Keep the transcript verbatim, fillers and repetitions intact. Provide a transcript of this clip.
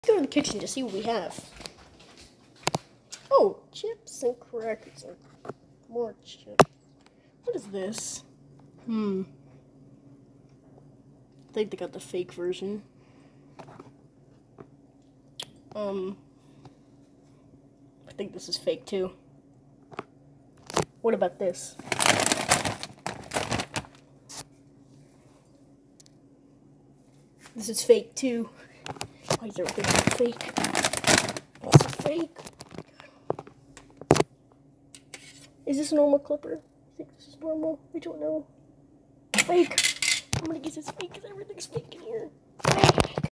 Go to the kitchen to see what we have. Oh, chips and crackers. More chips. What is this? Hmm. I think they got the fake version. Um. I think this is fake too. What about this? This is fake too. Why is everything fake? It's a fake. Is this a normal clipper? I think this is normal. I don't know. Fake. I'm gonna guess it's fake because everything's fake in here. Fake.